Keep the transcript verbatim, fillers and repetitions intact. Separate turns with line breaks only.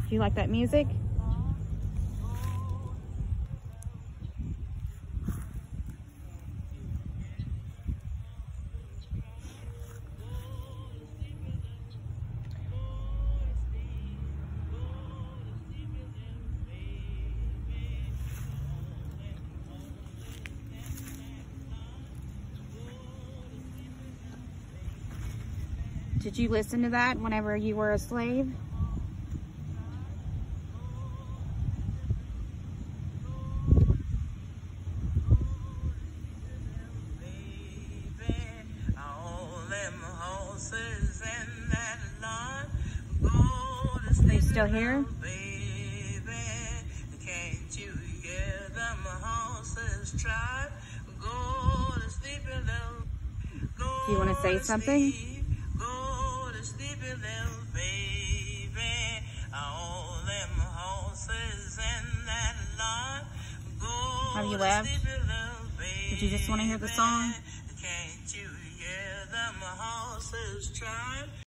Do you like that music? Did you listen to that whenever you were a slave? Are you still here? Do you want to say something? Have you left? Did you just want to hear the song?